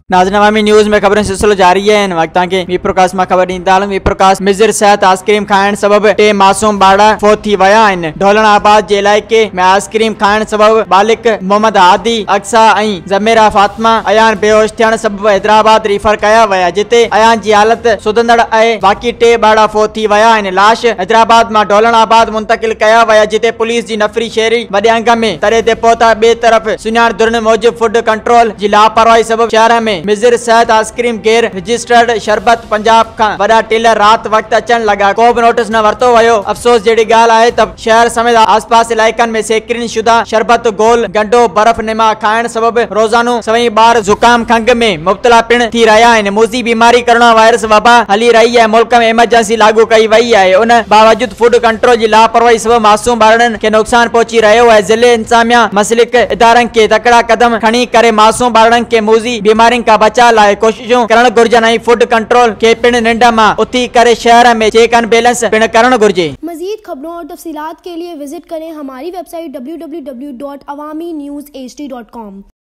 नाज़रीन अवामी न्यूज़ में खबरें सिलसिलो जारी है। वक्त के वी प्रकाश में खबर ॾींदा वी प्रकाश मिज़र सेहत आइसक्रीम खाइण सबब 2 मासूम ॿार फोत थी विया आहिनि। ढोलणाबाद जे इलाइक़े में आइसक्रीम खाइण सबब बालिक मोहम्मद हादी अक्सा ऐं ज़मीरा फातिमा अयान बेहोश थियण सबब हैदराबाद रेफर कया विया, जिते अयान जी हालत सुधंदड़ आहे। बाक़ी 2 ॿार फोत थी विया आहिनि। लाश हैदराबाद में ढोलणाबाद मुंतकिल कया विया, जिते पुलिस जी नफरी शहरी वॾे अंग में तरे ते पहुता। ॿिए तरफ़ सुञाण मूजिब फूड कंट्रोल जी लापरवाही सबब शहर में मिज़र सेहत आइसक्रीम गैर रजिस्टर्ड शरबत पंजाब का वड़ा टेलर रात वक्त अचन लगा। को भी नोटिस न वरतो वयो। अफसोस जड़ी गाल है तब शहर समेत आसपास इलाइकन में सेक्रिन शुदा शरबत गोल गंडो बर्फ निमा खाइण सबब रोजानो सवई बार जुकाम खंग में मुब्तला पिण थी रहा है। मूजी बीमारी कोरोना वायरस वबा हली रही है। मुल्क में इमरजेंसी लागू कई वही है। उन बावजूद फूड कंट्रोल की लापरवाही सबब मासूम बारन के नुकसान पहुंची रहो है। जिले इंतजामिया मसलिक इदारन के तकड़ा कदम खणी करे मासूम बारन के मूजी बीमारी का बचा लाए कोशिशों करण घुर्जन। फूड कंट्रोल के पिण निंड मां उथी करे शहर में चेक एंड बैलेंस पिण करण घुर्जे। मजीद खबरों और तफसीलात के लिए विजिट करें हमारी वेबसाइट www.awamiNewsHD.com।